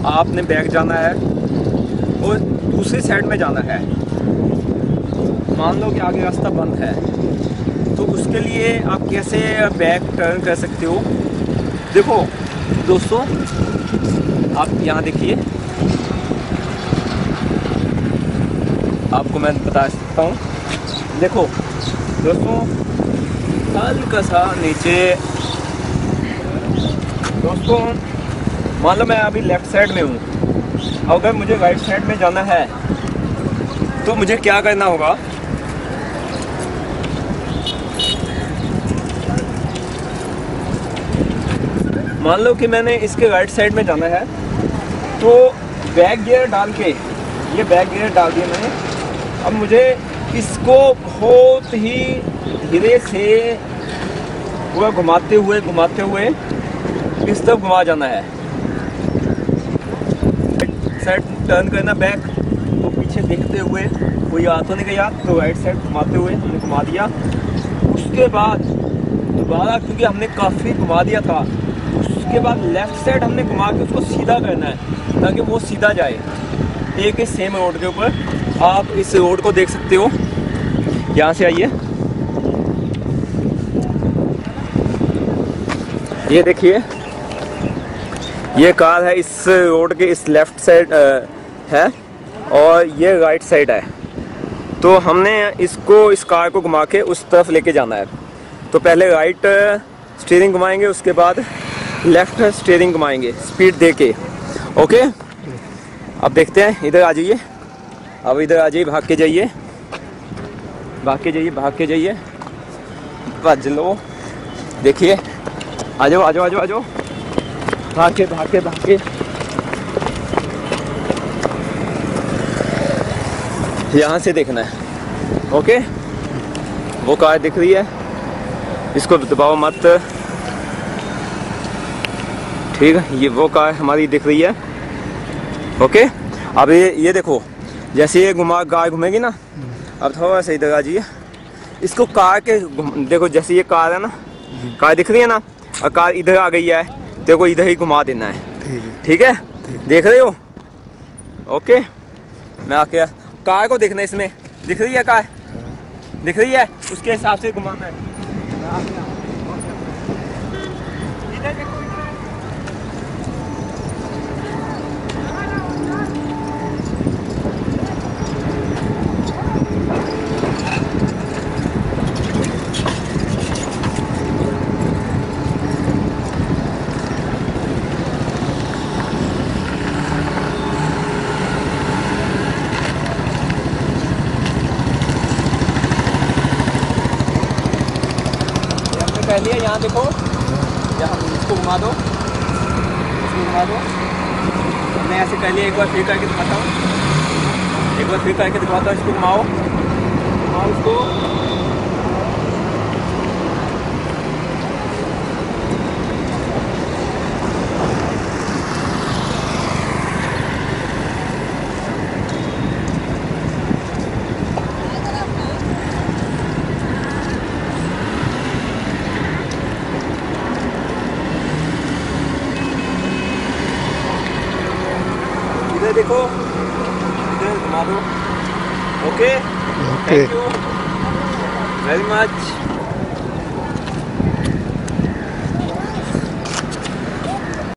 आपने बैक जाना है और दूसरी साइड में जाना है, मान लो कि आगे रास्ता बंद है, तो उसके लिए आप कैसे बैक टर्न कर सकते हो। देखो दोस्तों, आप यहाँ देखिए, आपको मैं बता सकता हूँ। देखो दोस्तों, हल्का सा नीचे, दोस्तों मान लो मैं अभी लेफ़्ट साइड में हूँ, अगर मुझे राइट साइड में जाना है तो मुझे क्या करना होगा। मान लो कि मैंने इसके राइट साइड में जाना है, तो बैक गियर डाल के, ये बैक गियर डाल दिया मैंने। अब मुझे इसको बहुत ही धीरे से पूरा घुमाते हुए इस तरफ घुमा जाना है। साइड टर्न करना बैक, तो पीछे देखते हुए कोई आ तो नहीं गया, तो राइट साइड घुमाते हुए हमने घुमा दिया। उसके बाद दोबारा, क्योंकि हमने काफ़ी घुमा दिया था, उसके बाद लेफ़्ट साइड हमने घुमा के उसको सीधा करना है ताकि वो सीधा जाए एक ही सेम रोड के ऊपर। आप इस रोड को देख सकते हो, यहाँ से आइए, ये देखिए, ये कार है इस रोड के इस लेफ़्ट साइड है और ये राइट साइड है। तो हमने इसको, इस कार को घुमा के उस तरफ लेके जाना है। तो पहले राइट स्टीयरिंग घुमाएंगे, उसके बाद लेफ़्ट स्टीयरिंग घुमाएंगे स्पीड दे के। ओके, अब देखते हैं, इधर आ जाइए, अब इधर आ जाइए, भाग के जाइए, भज लो। देखिए, आ जाओ, भाग के यहाँ से देखना है। ओके, वो कार दिख रही है, इसको दबाओ मत, ठीक है, ये वो कार हमारी दिख रही है। ओके, अब ये देखो, जैसे ये कार घूमेगी ना, अब थोड़ा सा इधर आ जाइए, इसको कार के देखो, जैसे ये कार है ना, कार दिख रही है ना, और कार इधर आ गई है, देखो इधर ही घुमा देना है। ठीक है, देख रहे हो। ओके, मैं आके कार को देखना, इसमें दिख रही है, कार दिख रही है, उसके हिसाब से घुमाना है। पहले यहाँ देखो, यहाँ इसको घुमा दो, मैं ऐसे पहले एक बार फिर करके दिखाता हूँ, इसको घुमाओ इसको। इधर देखो, इधर घुमा दो। Okay, thank you very much.